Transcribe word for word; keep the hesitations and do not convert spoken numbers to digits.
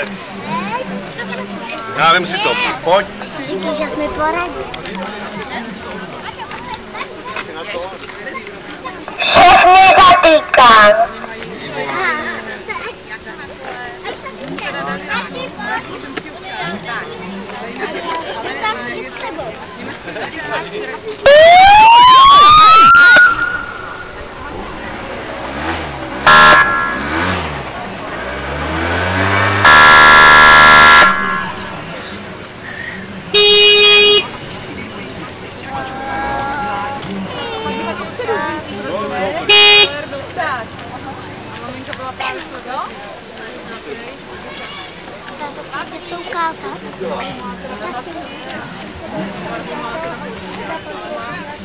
Já vím si to. Pojď. Díky, že jsi mi poradil. Všechny zatýkám. Chcete co ukázat?